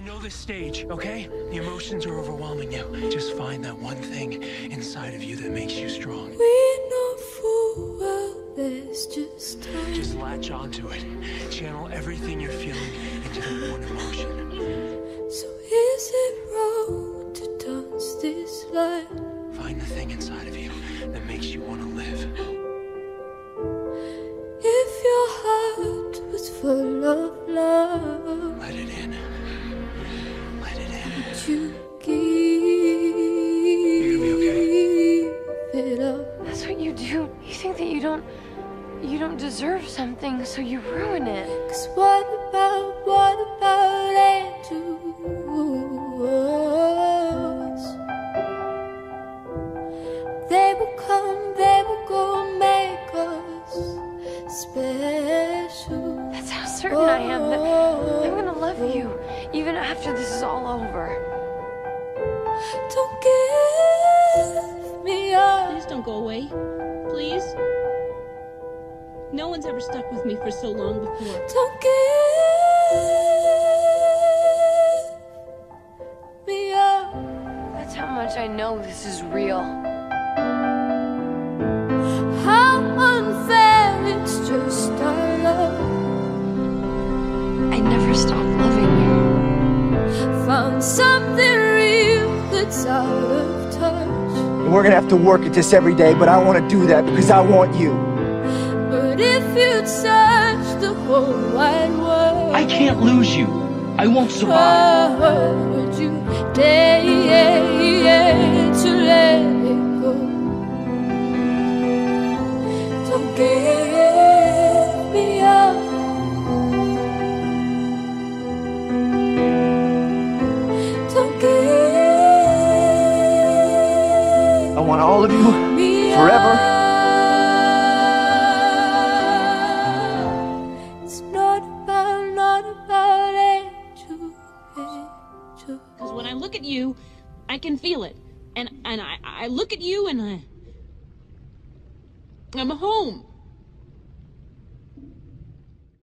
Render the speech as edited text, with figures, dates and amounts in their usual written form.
know this stage, okay? The emotions are overwhelming you. Just find that one thing inside of you that makes you strong. We know full well there's just time. Just latch onto it. Channel everything you're feeling into that one emotion. So is it wrong to dance this life? Find the thing inside of you that makes you want to live. If your heart was full of love, Let it in. Let it in. would you You're gonna be give it up? That's what you do. You think that you don't deserve something, so you ruin it. 'Cause what about angels? They will come, they will go, make us special. That's how certain I am that I'm gonna love you, even after this is all over. Don't give me up. Please don't go away. Please. No one's ever stuck with me for so long before. Don't give me up. That's how much I know this is real. How unfair, it's just our love. I never stopped loving you. Found something real that's out of touch. We're gonna have to work at this every day, but I want to do that because I want you. But if you'd search the whole wide world, I can't lose you. I won't survive. would you dare to let it go? Don't give me up. Don't give I want all of you me forever. up. It's not about angels. Because when I look at you, I can feel it. And I look at you and I'm home.